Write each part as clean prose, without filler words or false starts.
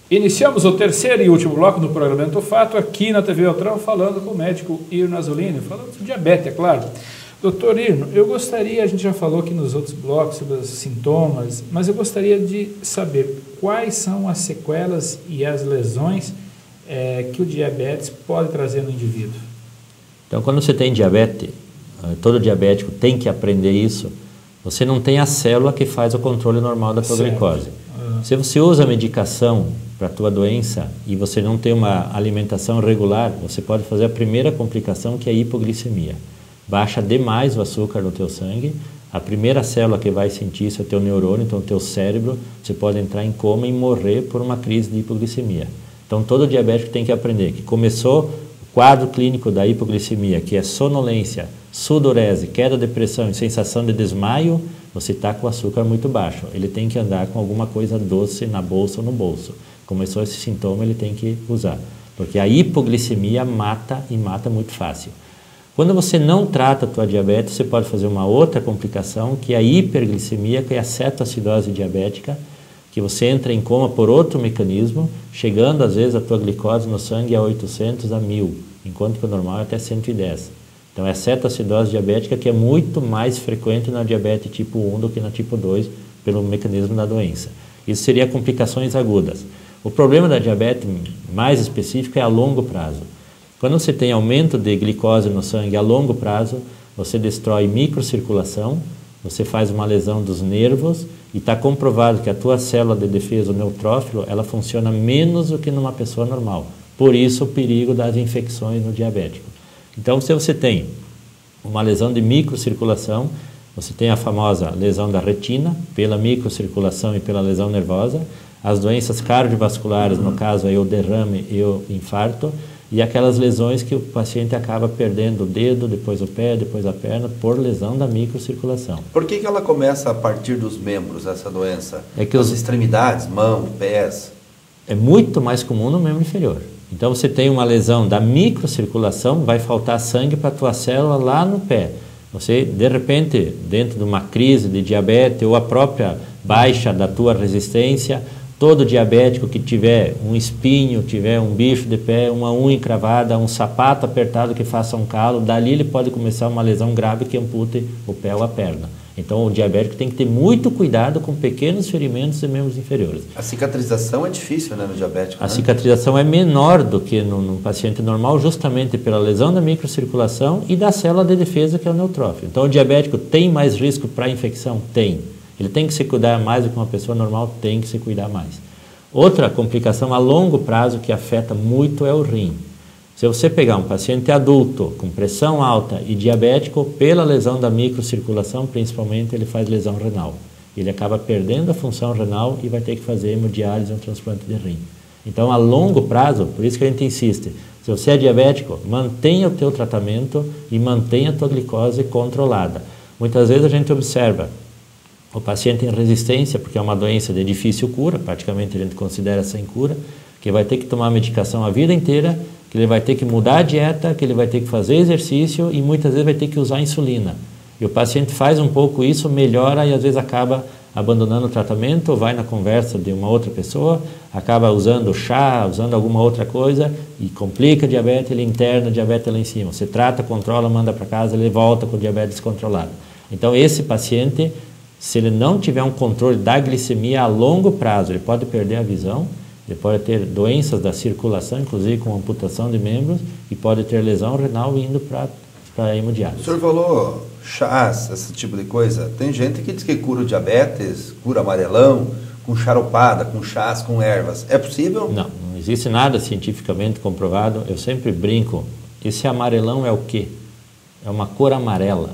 Iniciamos o terceiro e último bloco do programa Mente o Fato, aqui na TV Beltrão, falando com o médico Irno Azzolini, falando sobre diabetes, é claro. Doutor Irno, eu gostaria, a gente já falou aqui nos outros blocos sobre os sintomas, mas eu gostaria de saber quais são as sequelas e as lesões que o diabetes pode trazer no indivíduo. Então, quando você tem diabetes, todo diabético tem que aprender isso, você não tem a célula que faz o controle normal da tua glicose. Se você usa medicação para a tua doença e você não tem uma alimentação regular, você pode fazer a primeira complicação, que é a hipoglicemia. Baixa demais o açúcar no teu sangue, a primeira célula que vai sentir isso é o teu neurônio, então o teu cérebro, você pode entrar em coma e morrer por uma crise de hipoglicemia. Então todo diabético tem que aprender que começou o quadro clínico da hipoglicemia, que é sonolência, sudorese, queda de pressão e sensação de desmaio, você está com o açúcar muito baixo. Ele tem que andar com alguma coisa doce na bolsa ou no bolso. Começou esse sintoma, ele tem que usar. Porque a hipoglicemia mata e mata muito fácil. Quando você não trata a tua diabetes, você pode fazer uma outra complicação, que é a hiperglicemia, que é a cetoacidose diabética, que você entra em coma por outro mecanismo, chegando às vezes a tua glicose no sangue a 800 a 1000, enquanto que o normal é até 110. Então é a cetoacidose diabética que é muito mais frequente na diabetes tipo 1 do que na tipo 2, pelo mecanismo da doença. Isso seria complicações agudas. O problema da diabetes mais específico é a longo prazo. Quando você tem aumento de glicose no sangue a longo prazo, você destrói microcirculação, você faz uma lesão dos nervos e está comprovado que a tua célula de defesa, o neutrófilo, ela funciona menos do que numa pessoa normal. Por isso o perigo das infecções no diabético. Então, se você tem uma lesão de microcirculação, você tem a famosa lesão da retina, pela microcirculação e pela lesão nervosa, as doenças cardiovasculares, no caso aí o derrame e o infarto, e aquelas lesões que o paciente acaba perdendo o dedo, depois o pé, depois a perna, por lesão da microcirculação. Por que ela começa a partir dos membros, essa doença? É que as extremidades, mão, pés? É muito mais comum no membro inferior. Então você tem uma lesão da microcirculação, vai faltar sangue para a tua célula lá no pé. Você, de repente, dentro de uma crise de diabetes ou a própria baixa da tua resistência, todo diabético que tiver um espinho, tiver um bicho de pé, uma unha encravada, um sapato apertado que faça um calo, dali ele pode começar uma lesão grave que ampute o pé ou a perna. Então o diabético tem que ter muito cuidado com pequenos ferimentos de membros inferiores. A cicatrização é difícil, né, no diabético? A cicatrização é menor do que no paciente normal, justamente pela lesão da microcirculação e da célula de defesa, que é o neutrófilo. Então o diabético tem mais risco para infecção? Tem. Ele tem que se cuidar mais do que uma pessoa normal? Tem que se cuidar mais. Outra complicação a longo prazo que afeta muito é o rim. Se você pegar um paciente adulto com pressão alta e diabético, pela lesão da microcirculação, principalmente, ele faz lesão renal. Ele acaba perdendo a função renal e vai ter que fazer hemodiálise ou um transplante de rim. Então, a longo prazo, por isso que a gente insiste, se você é diabético, mantenha o teu tratamento e mantenha a tua glicose controlada. Muitas vezes a gente observa o paciente em resistência, porque é uma doença de difícil cura, praticamente a gente considera sem cura, que vai ter que tomar medicação a vida inteira, que ele vai ter que mudar a dieta, que ele vai ter que fazer exercício e muitas vezes vai ter que usar insulina. E o paciente faz um pouco isso, melhora e às vezes acaba abandonando o tratamento, ou vai na conversa de uma outra pessoa, acaba usando chá, usando alguma outra coisa e complica a diabetes, ele interna a diabetes lá em cima. Você trata, controla, manda para casa, ele volta com o diabetes descontrolado. Então esse paciente, se ele não tiver um controle da glicemia a longo prazo, ele pode perder a visão, ele pode ter doenças da circulação, inclusive com amputação de membros, e pode ter lesão renal indo para a hemodiálise. O senhor falou chás, esse tipo de coisa. Tem gente que diz que cura o diabetes, cura amarelão, com charupada, com chás, com ervas. É possível? Não, não existe nada cientificamente comprovado. Eu sempre brinco, esse amarelão é o quê? É uma cor amarela.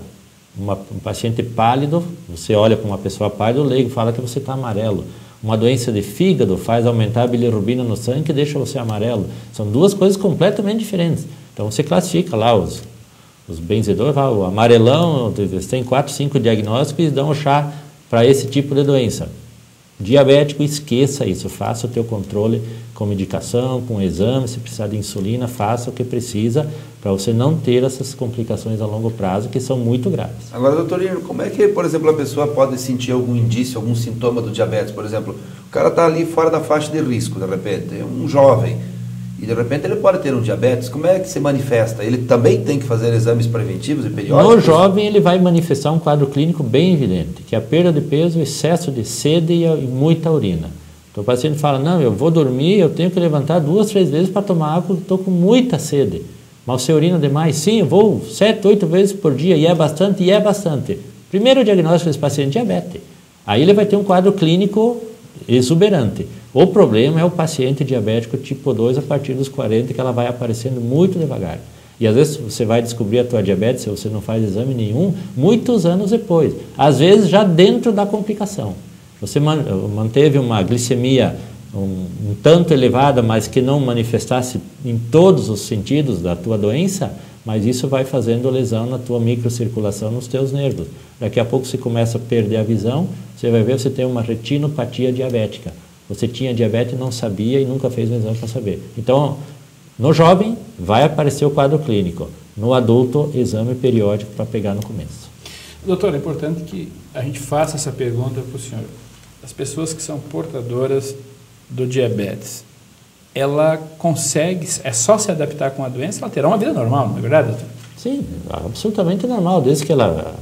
Um paciente pálido, você olha para uma pessoa pálida, o leigo fala que você está amarelo. Uma doença de fígado faz aumentar a bilirrubina no sangue e deixa você amarelo. São duas coisas completamente diferentes. Então você classifica lá os benzedores, o amarelão, eles têm 4, 5 diagnósticos e dão o chá para esse tipo de doença. Diabético, esqueça isso, faça o teu controle com medicação, com exame, se precisar de insulina, faça o que precisa para você não ter essas complicações a longo prazo que são muito graves. Agora, doutor Irno, como é que, por exemplo, a pessoa pode sentir algum indício, algum sintoma do diabetes? Por exemplo, o cara está ali fora da faixa de risco, de repente, é um jovem, e de repente ele pode ter um diabetes. Como é que se manifesta? Ele também tem que fazer exames preventivos e periódicos? No jovem, ele vai manifestar um quadro clínico bem evidente, que é a perda de peso, excesso de sede e muita urina. Então o paciente fala, não, eu vou dormir, eu tenho que levantar 2, 3 vezes para tomar água, estou com muita sede. Mas você urina demais? Sim, eu vou 7, 8 vezes por dia, e é bastante, e é bastante. Primeiro diagnóstico desse paciente é diabetes. Aí ele vai ter um quadro clínico exuberante. O problema é o paciente diabético tipo 2 a partir dos 40, que ela vai aparecendo muito devagar. E às vezes você vai descobrir a tua diabetes, se você não faz exame nenhum, muitos anos depois. Às vezes já dentro da complicação. Você manteve uma glicemia um tanto elevada, mas que não manifestasse em todos os sentidos da tua doença, mas isso vai fazendo lesão na tua microcirculação, nos teus nervos. Daqui a pouco você começa a perder a visão, você vai ver que você tem uma retinopatia diabética. Você tinha diabetes e não sabia e nunca fez um exame para saber. Então, no jovem, vai aparecer o quadro clínico. No adulto, exame periódico para pegar no começo. Doutor, é importante que a gente faça essa pergunta para o senhor. As pessoas que são portadoras do diabetes, ela consegue, é só se adaptar com a doença, ela terá uma vida normal, não é verdade, doutor? Sim, absolutamente normal, desde que ela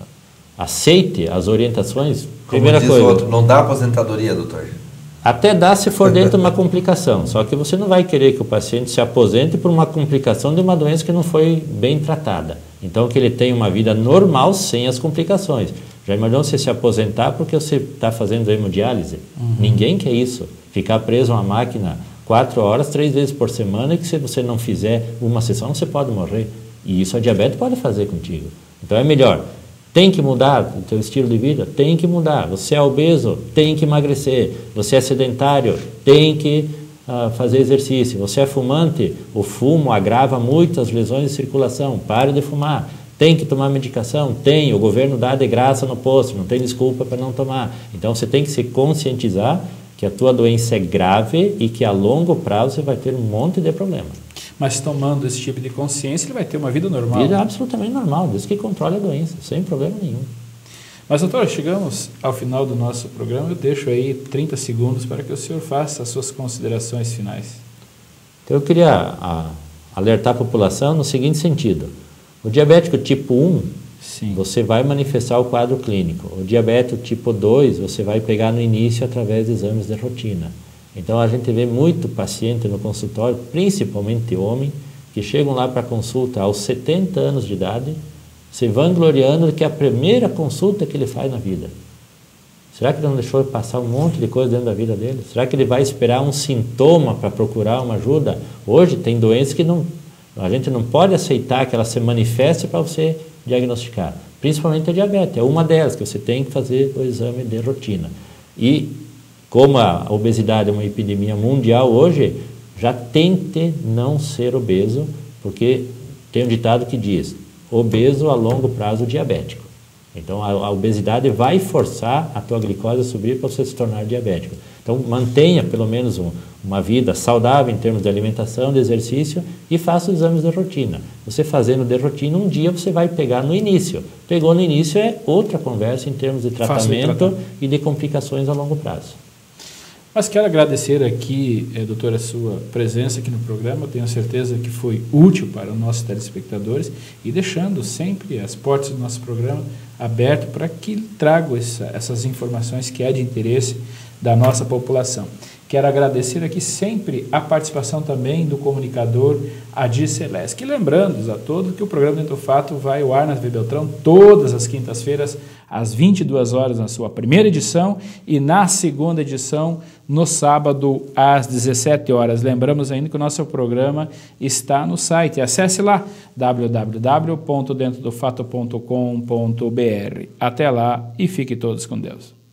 aceite as orientações. Primeira Como diz coisa, o outro, não dá aposentadoria, doutor? Até dá se for dentro de uma complicação, só que você não vai querer que o paciente se aposente por uma complicação de uma doença que não foi bem tratada. Então, que ele tenha uma vida normal sem as complicações. Já imaginou você se aposentar porque você está fazendo hemodiálise? Ninguém quer isso. Ficar preso a uma máquina 4 horas, 3 vezes por semana, e que se você não fizer uma sessão, você pode morrer. E isso a diabetes pode fazer contigo. Então, é melhor. Tem que mudar o teu estilo de vida? Tem que mudar. Você é obeso? Tem que emagrecer. Você é sedentário? Tem que fazer exercício. Você é fumante? O fumo agrava muito as lesões de circulação. Pare de fumar. Tem que tomar medicação? Tem. O governo dá de graça no posto. Não tem desculpa para não tomar. Então, você tem que se conscientizar que a tua doença é grave e que a longo prazo você vai ter um monte de problemas. Mas tomando esse tipo de consciência, ele vai ter uma vida normal. Vida absolutamente normal, desde que controle a doença, sem problema nenhum. Mas, doutor, chegamos ao final do nosso programa. Eu deixo aí 30 segundos para que o senhor faça as suas considerações finais. Então, eu queria alertar a população no seguinte sentido. O diabético tipo 1, Sim. você vai manifestar o quadro clínico. O diabético tipo 2, você vai pegar no início através de exames de rotina. Então, a gente vê muito paciente no consultório, principalmente homem, que chegam lá para consulta aos 70 anos de idade, se vangloriando de que é a primeira consulta que ele faz na vida. Será que ele não deixou passar um monte de coisa dentro da vida dele? Será que ele vai esperar um sintoma para procurar uma ajuda? Hoje tem doenças que a gente não pode aceitar que ela se manifeste para você diagnosticar. Principalmente a diabetes, é uma delas que você tem que fazer o exame de rotina. E como a obesidade é uma epidemia mundial hoje, já tente não ser obeso, porque tem um ditado que diz, obeso a longo prazo diabético. Então a obesidade vai forçar a tua glicose a subir para você se tornar diabético. Então mantenha pelo menos uma vida saudável em termos de alimentação, de exercício e faça os exames de rotina. Você fazendo de rotina, um dia você vai pegar no início. Pegou no início é outra conversa em termos de tratamento e de complicações a longo prazo. Mas quero agradecer aqui, doutora, a sua presença aqui no programa. Eu tenho certeza que foi útil para os nossos telespectadores e deixando sempre as portas do nosso programa abertas para que trago essas informações que é de interesse da nossa população. Quero agradecer aqui sempre a participação também do comunicador Adir Celeste. E lembrando a todos que o programa Dentro do Fato vai ao ar na TV Beltrão todas as quintas-feiras, às 22 horas na sua primeira edição e na segunda edição no sábado às 17 horas. Lembramos ainda que o nosso programa está no site. Acesse lá www.dentrodofato.com.br. Até lá e fiquem todos com Deus.